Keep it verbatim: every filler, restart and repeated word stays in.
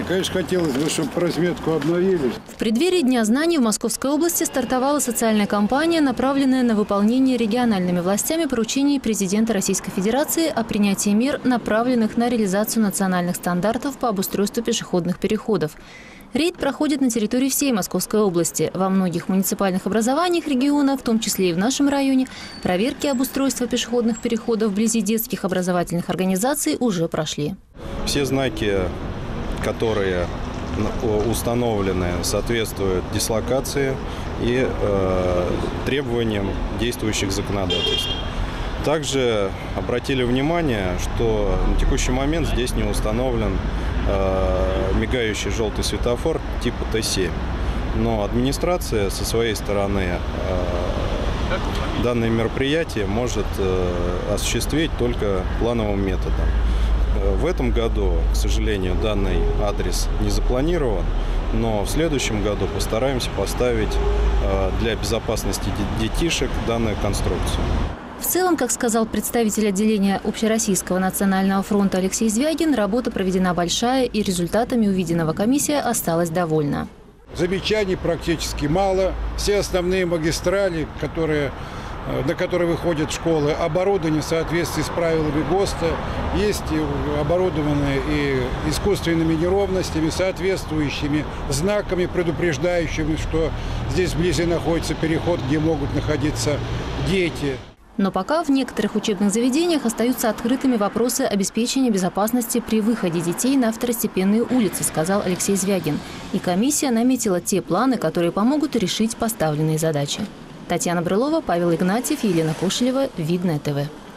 Конечно, хотелось бы, чтобы разметку обновили. В преддверии Дня знаний в Московской области стартовала социальная кампания, направленная на выполнение региональными властями поручений президента Российской Федерации о принятии мер, направленных на реализацию национальных стандартов по обустройству пешеходных переходов. Рейд проходит на территории всей Московской области. Во многих муниципальных образованиях региона, в том числе и в нашем районе, проверки обустройства пешеходных переходов вблизи детских образовательных организаций уже прошли. Все знаки, которые установлены, соответствуют дислокации и э, требованиям действующих законодательств. Также обратили внимание, что на текущий момент здесь не установлен э, мигающий желтый светофор типа Т семь. Но администрация со своей стороны э, данное мероприятие может э, осуществить только плановым методом. В этом году, к сожалению, данный адрес не запланирован, но в следующем году постараемся поставить для безопасности детишек данную конструкцию. В целом, как сказал представитель отделения Общероссийского национального фронта Алексей Звягин, работа проведена большая, и результатами увиденного комиссия осталась довольна. Замечаний практически мало. Все основные магистрали, которые... на которые выходят школы, оборудованы в соответствии с правилами ГОСТа, есть оборудованные и искусственными неровностями, соответствующими знаками, предупреждающими, что здесь вблизи находится переход, где могут находиться дети. Но пока в некоторых учебных заведениях остаются открытыми вопросы обеспечения безопасности при выходе детей на второстепенные улицы, сказал Алексей Звягин. И комиссия наметила те планы, которые помогут решить поставленные задачи. Татьяна Брылова, Павел Игнатьев, Елена Кошелева, Видное ТВ.